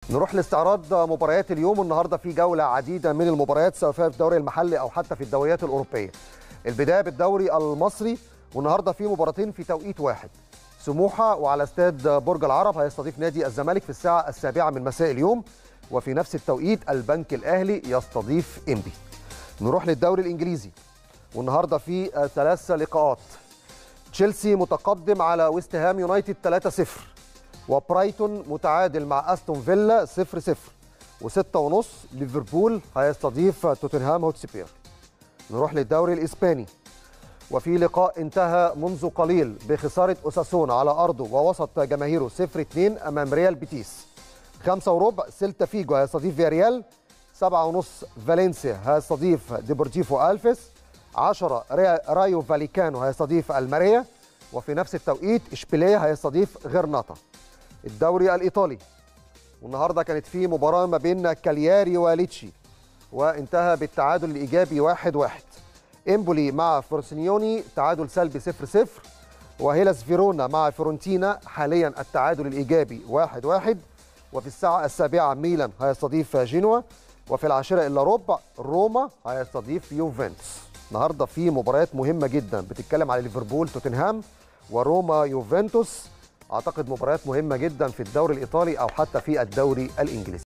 نروح لاستعراض مباريات اليوم. النهارده في جوله عديده من المباريات سواء في الدوري المحلي او حتى في الدوريات الاوروبيه. البدايه بالدوري المصري، والنهارده في مباراتين في توقيت واحد. سموحه وعلى استاد برج العرب هيستضيف نادي الزمالك في الساعه 7 مساء اليوم، وفي نفس التوقيت البنك الاهلي يستضيف انبي. نروح للدوري الانجليزي، والنهارده في 3 لقاءات. تشيلسي متقدم على ويست هام يونايتد 3-0، وبرايتون متعادل مع استون فيلا 0-0، و6:30 ليفربول هيستضيف توتنهام هوتسبير. نروح للدوري الاسباني، وفي لقاء انتهى منذ قليل بخساره اوساسونا على ارضه ووسط جماهيره 0-2 امام ريال بيتيس. 5:15 سيلتا فيجو هيستضيف فياريال. 7:30 فالنسيا هيستضيف ديبورتيفو الفيس. 10 رايو فاليكانو هيستضيف الماريا، وفي نفس التوقيت اشبيليه هيستضيف غرناطه. الدوري الايطالي، والنهارده كانت في مباراه ما بين كالياري وليتشي وانتهى بالتعادل الايجابي 1-1. امبولي مع فورسينيوني تعادل سلبي 0-0، وهيلاس فيرونا مع فيورنتينا حاليا التعادل الايجابي 1-1. وفي الساعه 7 ميلان هيستضيف جينوا، وفي 10:15 روما هيستضيف يوفنتوس. النهارده في مباريات مهمه جدا بتتكلم على ليفربول توتنهام وروما يوفنتوس. اعتقد مباريات مهمه جدا في الدوري الايطالي او حتى في الدوري الانجليزي.